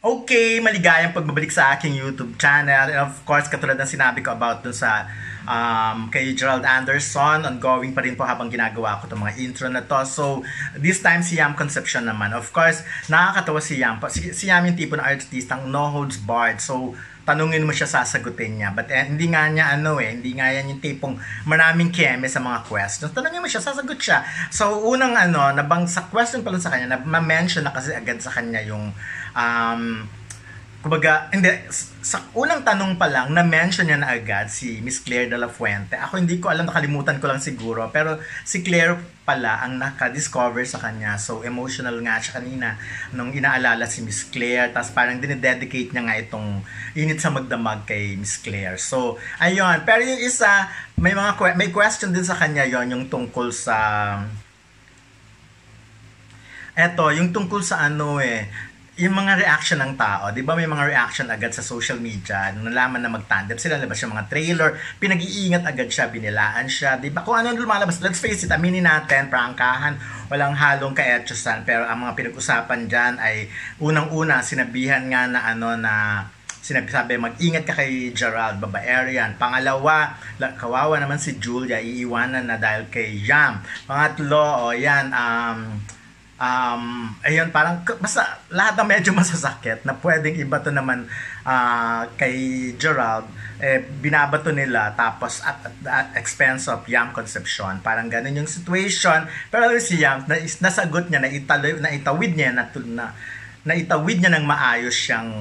Okay, maligayang pagbabalik sa aking YouTube channel. And of course, katulad ng sinabi ko about dun sa kay Gerald Anderson, ongoing pa rin po habang ginagawa ko itong mga intro na to. So, this time si Yam Concepcion naman. Of course, nakakatawa si Yam. Si Yam yung tipo ng artistang no holds barred. So, tanungin mo siya, sasagutin niya. But hindi nga niya hindi nga yan yung tipong maraming keme sa mga questions. Tanungin mo siya, sasagot siya. So, unang nabang sa question pa lang sa kanya, na-mention na kasi agad sa kanya yung kumbaga, hindi, sa unang tanong pa lang, na-mention niya na agad si Miss Claire de la Fuente. Ako hindi ko alam, nakalimutan ko lang siguro, pero si Claire pala ang naka-discover sa kanya. So, emotional nga siya kanina nung inaalala si Miss Claire. Tapos parang dinededicate niya nga itong Init sa Magdamag kay Miss Claire. So, ayun. Pero yung isa, may question din sa kanya yon yung tungkol sa yung tungkol sa yung mga reaction ng tao, di ba may mga reaction agad sa social media, nung nalaman na mag-tandem sila, labas yung mga trailer, pinag-iingat agad siya, binilaan siya, di ba? Kung ano lumalabas, let's face it, aminin natin, prangkahan, walang halong kaetyosan, pero ang mga pinag-usapan dyan ay, unang-una, sinabihan nga na sabi, mag-ingat ka kay Gerald, babaero yan. Pangalawa, kawawa naman si Julia, iiwanan na dahil kay Yam. Pangatlo, ayun, parang basta lahat ng medyo masasakit na pwedeng ibato naman kay Gerald, binabato nila tapos at expense of Yam Concepcion. Parang ganun yung situation. Pero si Yam, nasagot niya, naitawid niya ng maayos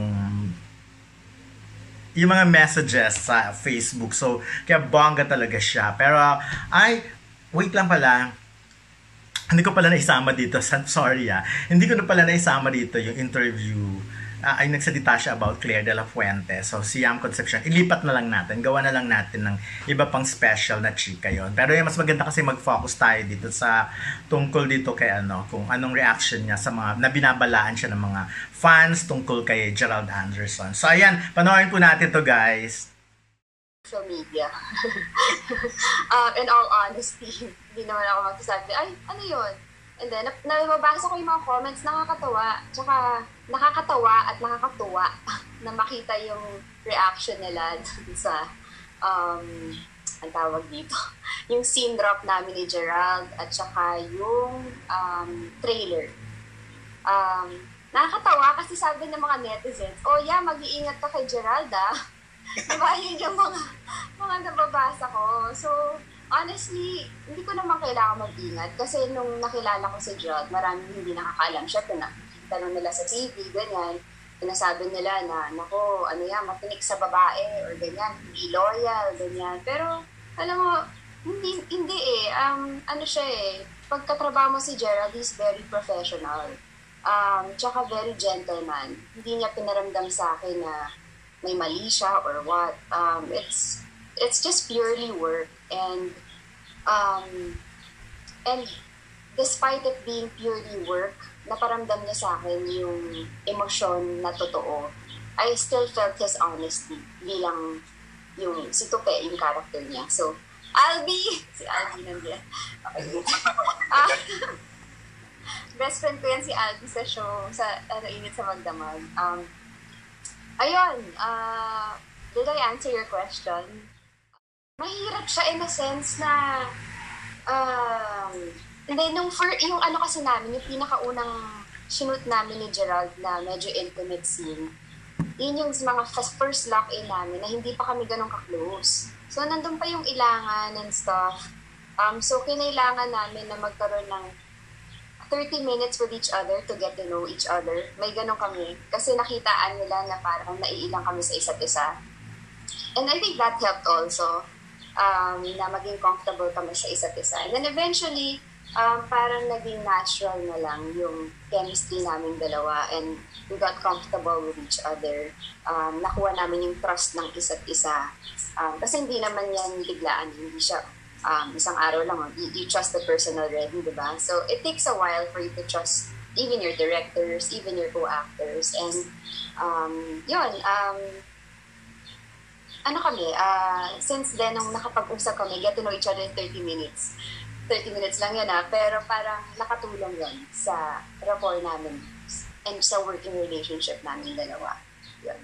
yung mga messages sa Facebook. So, kaya bongga talaga siya. Pero, wait lang pala. Hindi ko pala naisama dito. Sorry Hindi ko na pala naisama dito yung interview. Ay nagsalita siya about Claire de la Fuente. So, si Yam Concepcion, ilipat na lang natin. Gawa na lang natin ng iba pang special na chika yon. Pero mas maganda kasi mag-focus tayo dito sa tungkol dito kay kung anong reaction niya sa mga, na binabalaan siya ng mga fans tungkol kay Gerald Anderson. So, ayan. Panoorin po natin to guys. Social media. In all honesty, hindi naman ako magsasabi, ay, ano yun? And then, nababasa ko yung mga comments, nakakatawa. Tsaka, nakakatawa at nakakatuwa na makita yung reaction nila sa, ang tawag dito, yung scene drop namin ni Gerald at tsaka yung trailer. Nakakatawa kasi sabi ng mga netizens, mag-iingat ka kay Gerald Diba, yun yung mga nababasa ko. So, honestly, hindi ko naman kailangan mag-ingat. Kasi nung nakilala ko si Gerald, maraming hindi nakakaalam siya. Tanong nila sa TV, ganyan. Pinasabi nila na, nako, matinik sa babae, or ganyan, hindi loyal, ganyan. Pero, alam mo, hindi pagkatrabaho mo si Gerald, he's very professional. Tsaka very gentleman. Hindi niya pinaramdam sa akin na may mali siya or what. It's just purely work, and despite it being purely work, naparamdam niya sa akin yung emosyon na totoo. I still felt his honesty bilang yung si Tupe, yung character niya. So, si Albi nandiyan. Okay. Best friend ko yan si Albi sa show, sa Init sa Magdamag. Ayun, did I answer your question? Mahirap siya in a sense na, yung kasi namin, yung pinakaunang shoot namin ni Gerald na medyo intimate scene, yun yung mga first lock-in namin na hindi pa kami ganun ka-close. So, nandun pa yung ilangan and stuff. So, kinailangan namin na magkaroon ng 30 minutes with each other to get to know each other. May ganun kami. Kasi nakitaan nila na parang naiilang kami sa isa't isa. And I think that helped also na maging comfortable kami sa isa't isa. And then eventually, parang naging natural na lang yung chemistry namin dalawa, and we got comfortable with each other. Nakuha namin yung trust ng isa't isa. Kasi hindi naman yan biglaan. Hindi siya isang araw lang, you trust the person already, diba? So, it takes a while for you to trust even your directors, even your co-actors. And, since then, nung nakapag-usap kami, get to know each other in 30 minutes. 30 minutes lang yun pero parang nakatulong yun sa rapport namin and sa working relationship namin dalawa. Yun.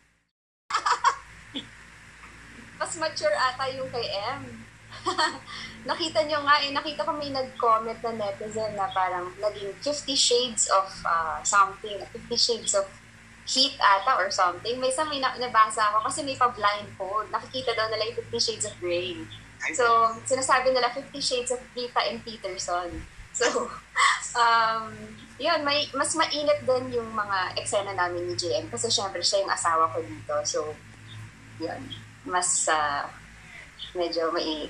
Mas mature ata yung kay M. Nakita nyo nga nakita ko may nag-comment na netizen na parang naging 50 shades of something, 50 shades of heat ata or something. May isang nabasa ako kasi may pa-blindfold. Nakikita daw nila yung 50 shades of gray. So, sinasabi nila 50 shades of Rita and Peterson. So, yun, mas mainit din yung mga eksena namin ni JM kasi syempre siya yung asawa ko dito. So, yun, mas medyo mainit.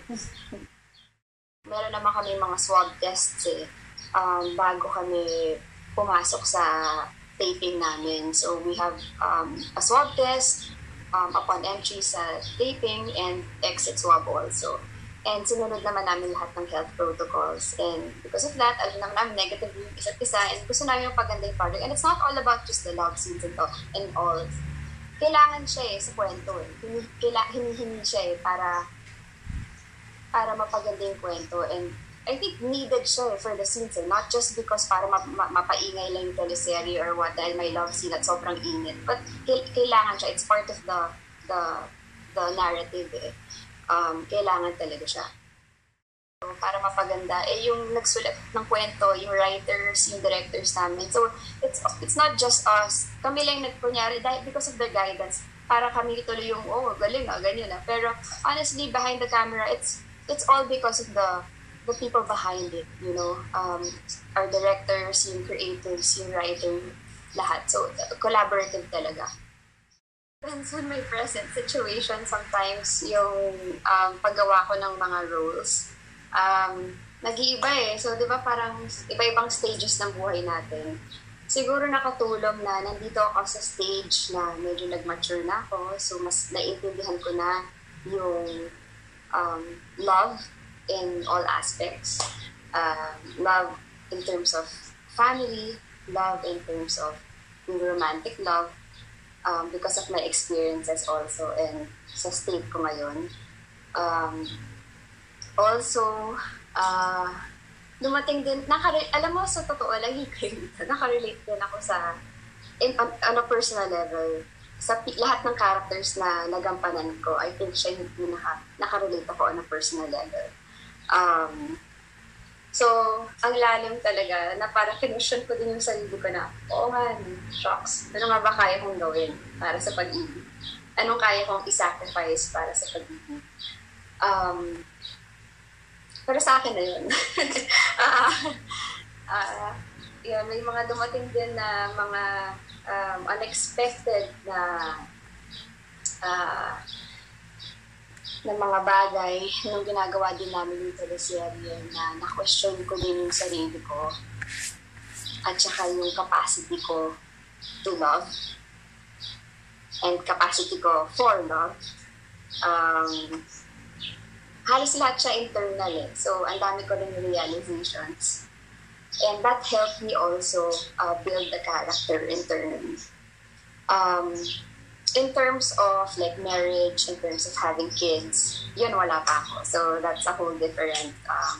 Meron naman kami mga swab tests bago kami pumasok sa taping namin. So we have a swab test upon entry sa taping and exit swab also. And sinunod naman namin lahat ng health protocols. And because of that, alam naman namin negative yung isa't isa and gusto namin yung paganda yung project. And it's not all about just the love scenes and all. Kailangan siya sa kwento. Hinihingi siya para mapaganda yung kwento. And I think needed siya for the scenes. Not just because para mapaingay lang yung teleserye or what, dahil may love scene at sobrang init. But kailangan siya. It's part of the narrative. Kailangan talaga siya. So, para mapaganda. Yung nagsulat ng kwento, yung writers, yung directors namin. So, it's not just us. Kami lang nagpunyari dahil because of their guidance. Para kami tuloy yung, galing ganyan na. Pero honestly, behind the camera, it's all because of the people behind it, you know, our directors, yung creators, yung writer, lahat. So, collaborative talaga. Depends on my present situation sometimes, yung paggawa ko ng mga roles, nag-iiba So, di ba parang iba-ibang stages ng buhay natin. Siguro nakatulong na nandito ako sa stage na medyo nag-mature na ako, so mas naiintindihan ko na yung love in all aspects. Love in terms of family, love in terms of romantic love, because of my experiences also and sa state ko ngayon. Also, dumating din, alam mo, sa totoo lang, nakarelate din ako on a personal level. Sa lahat ng characters na nagampanan ko, I think siya yung nakarelate ako on a personal level. So, ang lalim talaga na parang kinusyon ko din yung sarili ko na, oo nga, shocks. Ano nga ba kaya kong gawin para sa pag-ibig? Anong kaya kong i-sacrifice para sa pag-ibig? Pero sa akin na yun. Yun, may mga dumating din na mga unexpected na mga bagay nung ginagawa din namin yung teleserye na na-question ko din yung sarili ko at saka yung capacity ko to love and capacity ko for love. Halos lahat siya internal So, ang dami ko rin realizations. And that helped me also build the character internally. In terms of like marriage, in terms of having kids, yun wala pa ako. So that's a whole different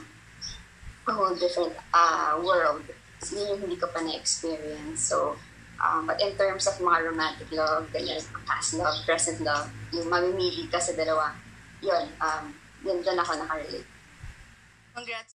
world. So, yun yung hindi ko pa na-experience. So, but in terms of mga romantic love, ganyan, past love, present love, yung mamimili ka sa dalawa, yun doon ako nakarelate. Congrats.